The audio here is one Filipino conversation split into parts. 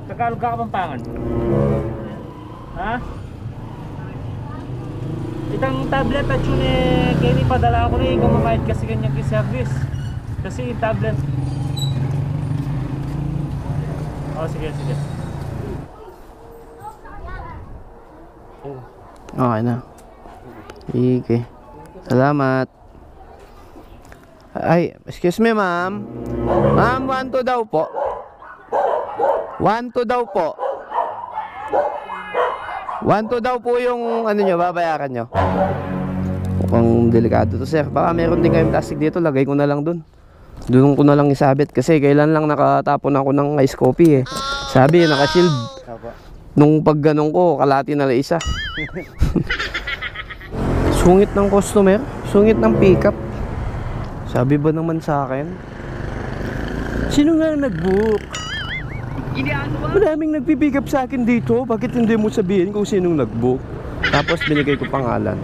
Tagalog ka Kapampangan? Ha? Itang tablet at yun Kenny padala ko rin kumamayad kasi kanyang service. Kasi yung tablet. Sige. Okay na. Sige. Salamat. Ay, excuse me ma'am. Ma'am, 1-2 daw po. 1-2 daw po. 1-2 daw po yung ano nyo, babayaran nyo. Mukhang delikado to sir. Baka meron din kayong plastic dito, lagay ko na lang dun. Doon ko na lang isabit kasi kailan lang nakatapon ako ng ice coffee eh. Sabi, naka-shield. Nung pag ganun ko, kalati na lang isa. Sungit ng customer, sungit ng pickup. Sabi ba naman sa akin? Sino nga nag-book? Maraming nagpipick up sa akin dito. Bakit hindi mo sabihin kung sinong nag-book? Tapos binigay ko pangalan.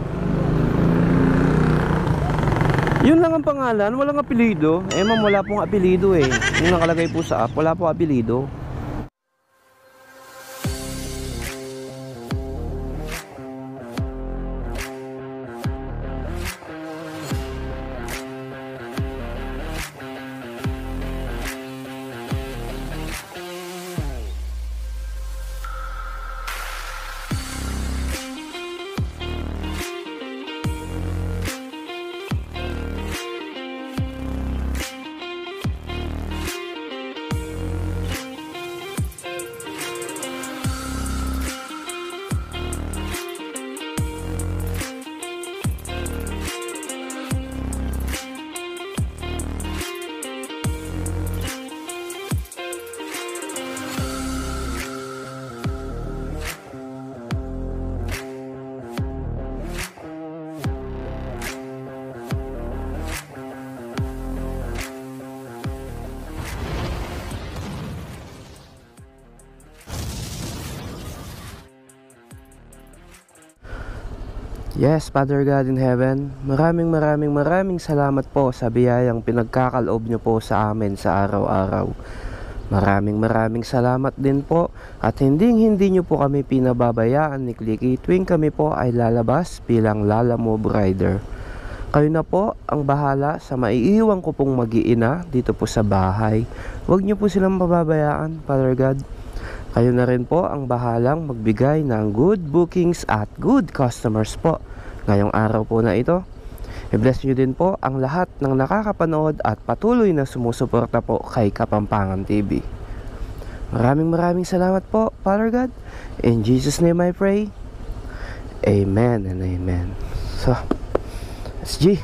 Yun lang ang pangalan, walang apelido. Eh ma'am, wala pong apelido eh. Yung nakalagay po sa app, wala pong apelido. Yes, Father God in Heaven, maraming salamat po sa biyayang pinagkakaloob nyo po sa amin sa araw-araw. Maraming salamat din po at hindi nyo po kami pinababayaan ni Clicky tuwing kami po ay lalabas bilang Lalamove Rider. Kayo na po ang bahala sa maiiwan ko pong mag-iina dito po sa bahay. Huwag nyo po silang pababayaan, Father God. Kayo na rin po ang bahalang magbigay ng good bookings at good customers po ngayong araw po na ito. I-bless nyo din po ang lahat ng nakakapanood at patuloy na sumusuporta po kay Kapampangan TV. Maraming salamat po, Father God. In Jesus' name I pray. Amen and amen. So, SG.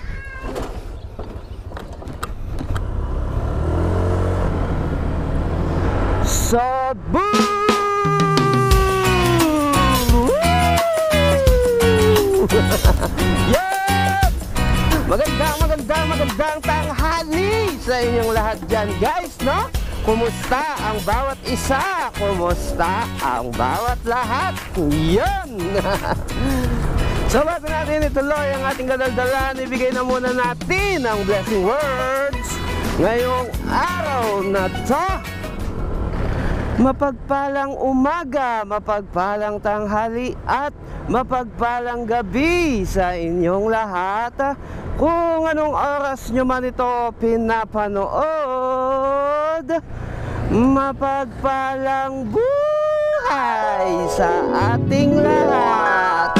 Sabu! Yeah! Magandang tanghali sa inyong lahat dyan, guys, no? Kumusta ang bawat isa? Kumusta ang bawat lahat? Yan! So bago natin ituloy ang ating kadaldalan, ibigay na muna natin ang blessing words ngayong araw na to. Mapagpalang umaga, mapagpalang tanghali at mapagpalang gabi sa inyong lahat. Kung anong oras nyo man ito pinapanood, mapagpalang buhay sa ating lahat.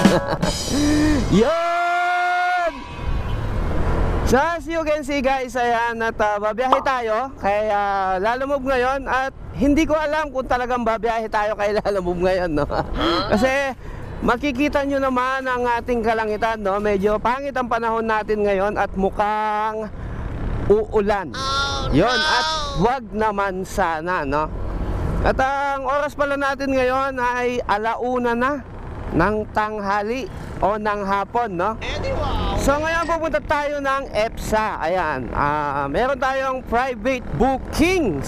Yun! So as you can see guys, ayan, at babiyahe tayo kay Lalamove ngayon. At hindi ko alam kung talagang babiyahe tayo kay Lalamove ngayon, no? Kasi makikita nyo naman ang ating kalangitan, no? Medyo pangit ang panahon natin ngayon at mukhang uulan. Yun, at wag naman sana, no? At ang oras pala natin ngayon ay 1:00 na ng tanghali o ng hapon, no? So ngayon pupunta tayo ng EPSA. Ayan, meron tayong private bookings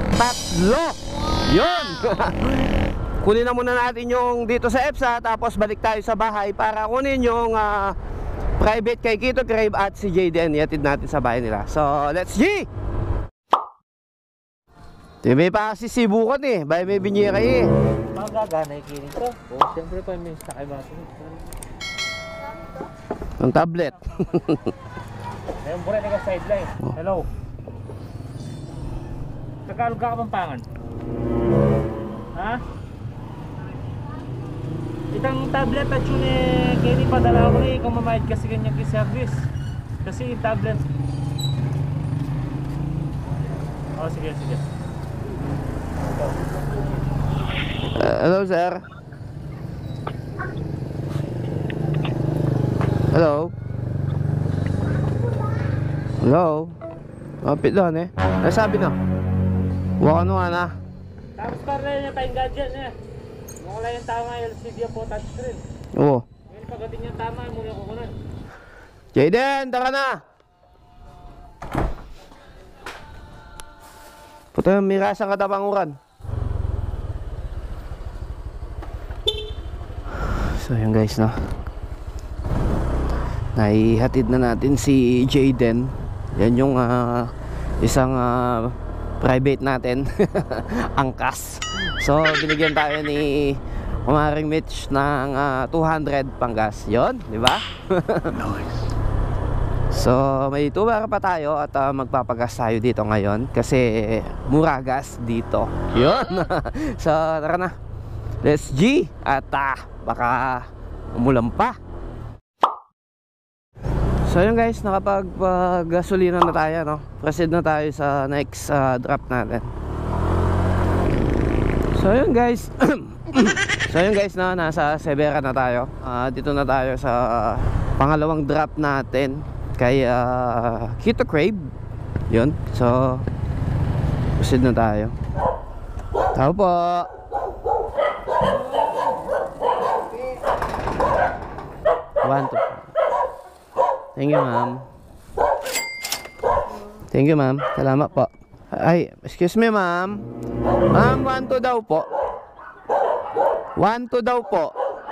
3. Yun. Kunin na muna natin yung dito sa EPSA, tapos balik tayo sa bahay para kunin yung private kay Kito Crave at si JDN. Iatid natin sa bahay nila. So let's G! Di may pa kasi sibukan eh. Bay may binyera eh. Magagana yung kiling ko. O, siyempre pa may sakay ba ito. Ang tablet. Ayun, bure na ka sideline. Hello. Tagalog ka Kapampangan? Ha? Itang tablet at yun eh, kaya ni padala ko eh, kung mamayad kasi ganyan service. Kasi yung tablet. Oh, sige, sige. Hello, sir. Hello. Hello. Mapit doon eh. Ano sabi na? Huwag ano nga na. Tapos para niya pa yung gadget niya. Kung wala yung tama LCD po touchscreen. Oo. Ngayon pagdating yung tama, muna ko kunan. Jaden, tara na! Puto yung mirasang katapanguran. So yun guys, no, naihatid na natin si Jaden. Yan yung isang private natin. Angkas. So binigyan tayo ni Kumaring Mitch ng 200 panggas. Yon, di ba? Nice. So may 2 bar pa tayo at magpapagas tayo dito ngayon kasi mura gas dito. Yon. So tara na. Let's G at baka umulan pa. So yun guys, nakapag-gasolina na tayo, no? Proceed na tayo sa next drop natin. So yun guys. So yun guys, no, nasa Severa na tayo. Dito na tayo sa pangalawang drop natin kay Keto Crave. Yun. So proceed na tayo. Tao po. Thank you, ma'am. Thank you, ma'am. Salamat po. Ay, excuse me, ma'am. Ma'am, 1-2 daw po. 1-2 daw po.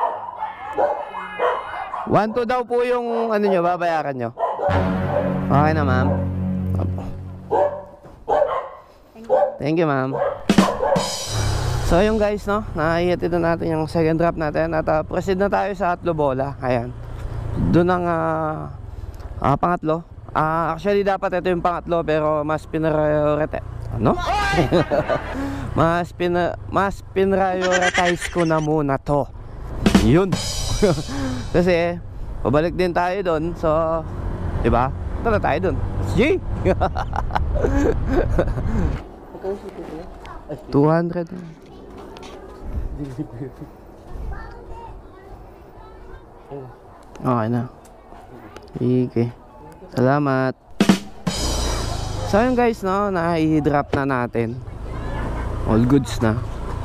1-2 daw po yung ano nyo, babayaran nyo. Okay na, ma'am. Thank you, ma'am. So yung guys, no, naihatid na natin yung second drop natin at proceed na tayo sa Atlo Bola. Ayan. Doon ang pangatlo. Actually dapat ito yung pangatlo pero mas pinrioritize. Ano? mas pinrioritize ko na muna to. Yun. Kasi pabalik din tayo doon. So, 'di ba? Tara tayo doon. G. 200. Okay na. Okay. Salamat. So yun guys, no, na-i-drop na natin. All goods na.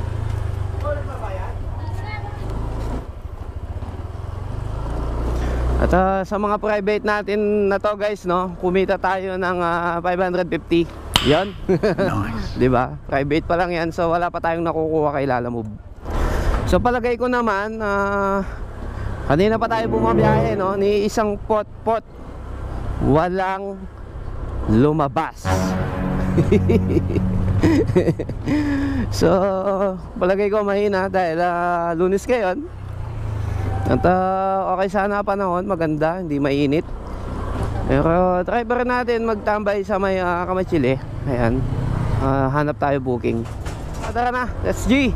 At sa mga private natin na to guys, no, kumita tayo ng 550. Yan. Nice. 'Di ba? Private pa lang 'yan, so wala pa tayong nakukuha kay Lalamove. So palagay ko naman kanina pa tayo bumabiyahe, no, ni isang pot walang lumabas. So palagay ko mahina dahil Lunes ngayon. At okay sana panahon, maganda, hindi mainit. Pero try pa rin natin magtambay sa may Kamachili. Ayan, hanap tayo booking. Tara na, let's G.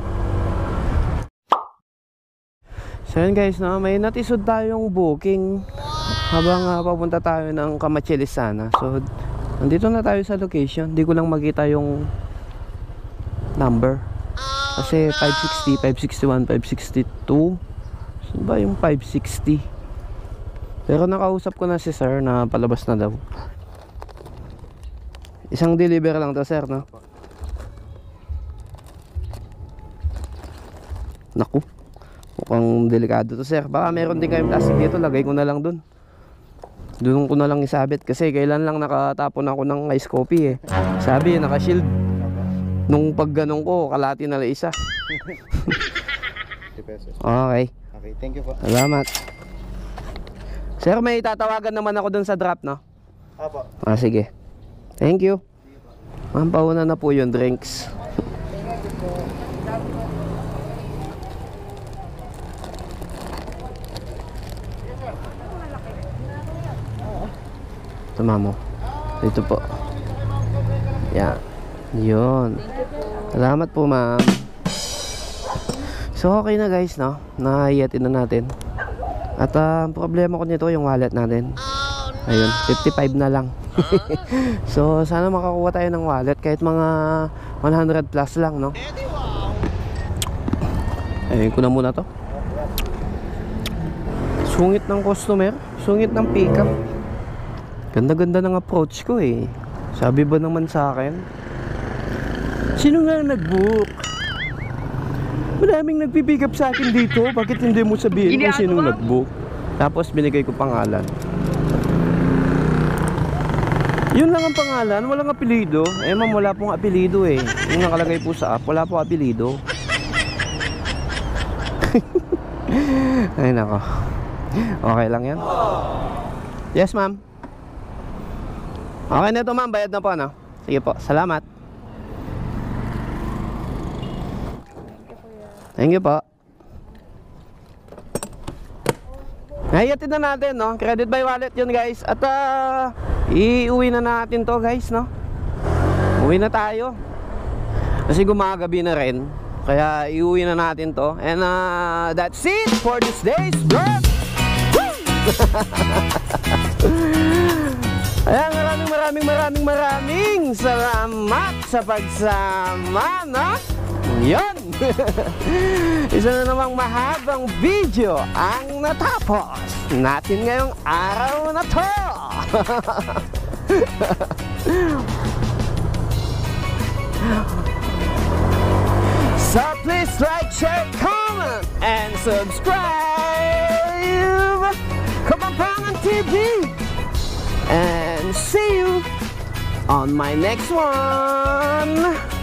So yun guys, no, may natisod tayong booking habang papunta tayo ng Kamachili sana. So nandito na tayo sa location. Hindi ko lang makita yung number kasi 560, 561, 562. Saan ba yung 560? Pero nakausap ko na si sir na palabas na daw. Isang deliver lang to sir, no? Naku, mukhang delikado to sir. Baka meron din kayong plastic dito, lagay ko na lang dun. Doon ko na lang isabit kasi kailan lang nakatapon ako ng ice coffee eh. Sabi naka-shield. Nung pag ganun ko, kalati na lang isa. Okay. Okay, thank you po. Salamat. Sir, may tatawagan naman ako dun sa drop, no? Apo. Sige. Thank you. Ma'am, pauna na po yung drinks. Ito, mamo. Dito po. Yan. Yun. Salamat po, ma'am. So, okay na guys, no? Naiyatin na natin. At ang problema ko nito, yung wallet natin. Ayun, 55 na lang. So, sana makakuha tayo ng wallet kahit mga 100 plus lang, no? Ayun ko na muna to. Sungit ng customer, sungit ng pickup. Ganda-ganda ng approach ko eh. Sabi ba naman sa akin, sino nga nag-book? Maraming nagpipick up sa akin dito. Bakit hindi mo sabihin kung sinong nag-book? Tapos binigay ko pangalan. Yun lang ang pangalan, walang apelido. Eh ma'am, wala pong apelido eh. Yung nakalagay po sa app, wala pong apelido. Ay nako. Okay lang yan. Yes ma'am. Okay na ito ma'am, bayad na po no? Sige po, salamat. Thank you po. Nahiyatin na natin, no? Credit by wallet yun, guys. At iuwi na natin to, guys, no? Uwi na tayo. Kasi gumagabi na rin. Kaya iuwi na natin to. And that's it for this day's vlog. Ayan, maraming salamat sa pagsama, no? Yan! Isa na namang mahabang video ang natapos natin ngayong araw na to. So please like, share, comment, and subscribe. Kapampangan TV. And see you on my next one.